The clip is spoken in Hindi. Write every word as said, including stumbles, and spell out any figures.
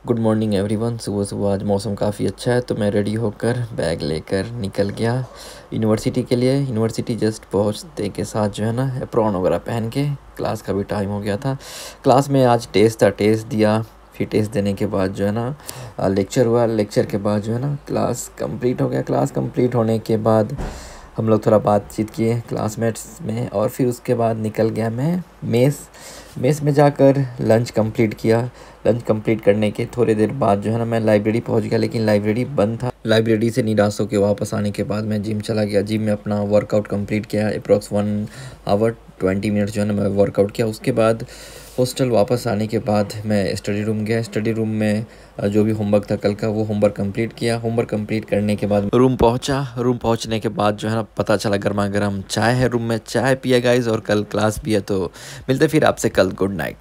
Good morning everyone. सुबह सुबह आज मौसम काफ़ी अच्छा है तो मैं रेडी होकर बैग लेकर निकल गया यूनिवर्सिटी के लिए। यूनिवर्सिटी जस्ट पहुंचते के साथ जो है ना एप्रॉन वगैरह पहन के, क्लास का भी टाइम हो गया था। क्लास में आज टेस्ट था, टेस्ट दिया। फिर टेस्ट देने के बाद जो है ना लेक्चर हुआ। लेक्चर के बाद जो है ना क्लास कंप्लीट हो गया। क्लास कंप्लीट होने के बाद हम लोग थोड़ा बातचीत किए क्लासमेट्स में, और फिर उसके बाद निकल गया मैं मेस मेस में जाकर लंच कंप्लीट किया। लंच कंप्लीट करने के थोड़ी देर बाद जो है ना मैं लाइब्रेरी पहुंच गया, लेकिन लाइब्रेरी बंद था। लाइब्रेरी से निराश होकर वापस आने के बाद मैं जिम चला गया। जिम में अपना वर्कआउट कंप्लीट किया। Approx one hour twenty minutes जो है ना मैं वर्कआउट किया। उसके बाद हॉस्टल वापस आने के बाद मैं स्टडी रूम गया। स्टडी रूम में जो भी होमवर्क था कल का वो होमवर्क कंप्लीट किया। होमवर्क कंप्लीट करने के बाद रूम पहुंचा। रूम पहुंचने के बाद जो है ना पता चला गर्मा गर्म चाय है रूम में। चाय पिया गाइस, और कल क्लास भी है। तो मिलते फिर आपसे कल। Good night.